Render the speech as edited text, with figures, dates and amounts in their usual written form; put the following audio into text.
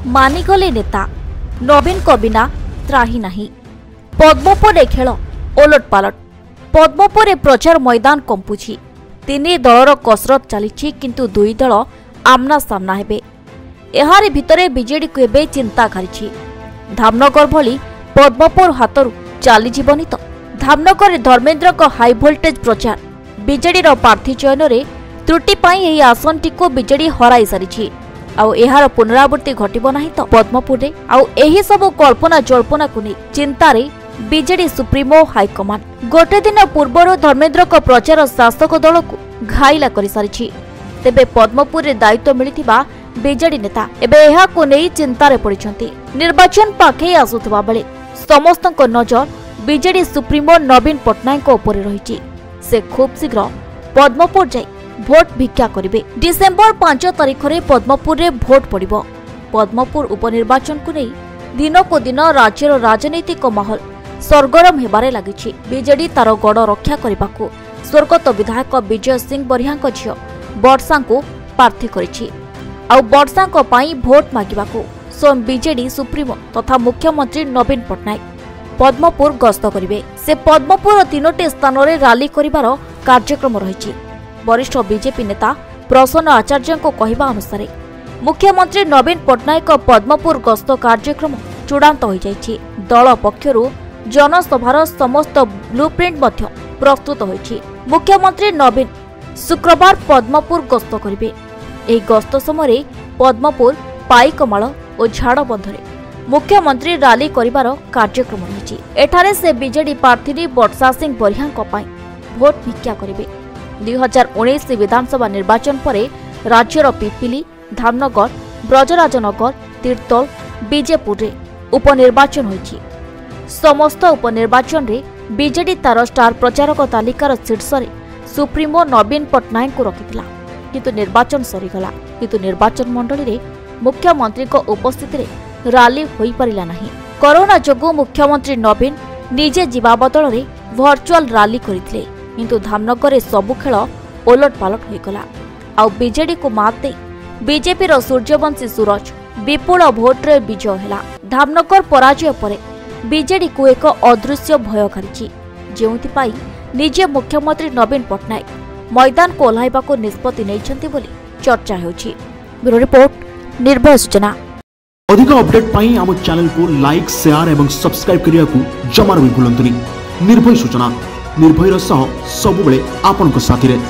मानिगले नेता नवीन को बिना त्राही नहीं। पद्मपुर खेल ओलट पालट। पद्मपुर प्रचार मैदान कंपुछि। तीन दलर कसरत चली किंतु दुई दल आमना सामना हेबे। एहारि भितरे बीजेडी को एबे चिंता घारिछि। धामनगर भली पद्मपुर हातरू चली जीवनी तो धामनगर धर्मेन्द्र को हाई भोल्टेज प्रचार बीजेडी प्रार्थी चयन में त्रुटि पाई एही आसनटी को बीजेडी हराई सारी आउ एहार पुनरावृत्ति घटिबो नाही तो पद्मपुर रे आउ एही सब कल्पना जल्पना को नहीं चिंतार बीजेडी सुप्रीमो हाईकमांड गोटे दिन पूर्व धर्मेन्द्र को प्रचार शासक दल को घाइला कर सारी। तेबे पद्मपुर रे दायित्व मिलिथिबा बीजेडी नेता एबे एहा को नहीं चिंतार पड़िछंती। निर्वाचन पाखे आसुथबा बेले समस्तक नजर बीजेडी सुप्रीमो नवीन पट्टनायक उपरे रहिछि। से खूब शीघ्र पद्मपुर जाई भोट भिक्षा करिवे। डिसेंबर 5 तारिख रे पद्मपुर रे भोट पड़िबो। पद्मपुर उपनिर्वाचन को नहीं दिन को दिन राज्यर राजनीतिक माहौल सरगरम हेबारे लागिछि। बीजेडी तार गड़ रक्षा करबाकू स्वर्गत विधायक विजय सिंह बरिहा झियो वर्षा को प्रार्थी करिछि। आउ वर्षा पई भोट मागिबाकू स्वयं बीजेडी सुप्रीमो तथा मुख्यमंत्री नवीन पट्टनायक पद्मपुर गस्त करिवे। से पद्मपुर तीनोटी स्थान रे रैली करिवार कार्यक्रम रहिछि। वरिष्ठ बीजेपी नेता प्रसन्न आचार्य कहवा अनुसार मुख्यमंत्री नवीन पट्टनायक पद्मपुर गस्त कार्यक्रम चूड़ांत हो जाइछि। दल पक्षरु जनसभार समस्त ब्लूप्रिंट मध्य प्रस्तुत होइछि। मुख्यमंत्री नवीन शुक्रवार पद्मपुर गस्त करिवे। एही गस्त समय पद्मपुर पाइकमाल और झाड़बंधरे मुख्यमंत्री रैली करिवार कार्यक्रम रहिछि। एठारे से बीजेडी प्रार्थी वर्षा सिंह बरिहा भोट भिक्षा करिवे। 2019 विधानसभा निर्वाचन परे राज्यर पिपिली धामनगर ब्रजराजनगर तीर्तोल बीजेपुर रे उपनिर्वाचन होइछि। समस्त उपनिर्वाचन रे बीजेडी तार स्टार प्रचारक तालिकार शीर्ष रे सुप्रीमो नवीन पट्टनायक को रखिथिला किंतु निर्वाचन सरीगला। किंतु निर्वाचन मंडली रे मुख्यमंत्री को उपस्थिति रे रैली होई परिला नाही। कोरोना जोगु मुख्यमंत्री नवीन निजे जीवा बदल रे वर्चुअल रैली करिथिले किंतु धामनगर सबु खेल ओलट पालट होईगला। आउ बीजेडी को मात दे बीजेपी रो सूर्यवंशी सूरज विपुल भोट रे विजय हैला। धामनगर पराजय परे बीजेडी को एक अदृश्य भय घारिछि जेउथि पाई निजे मुख्यमंत्री नवीन पट्टनायक मैदान को ओह्लाइबा को निष्पत्ति नैछंती बोली चर्चा हेउछि। ब्यूरो रिपोर्ट निर्भय सूचना। अधिक अपडेट पाई हम चैनल को लाइक शेयर एवं सब्सक्राइब करिया को जमार भी भूलंतुनी। निर्भय सूचना निर्भयर सह सबुबले आपनक साथी रे।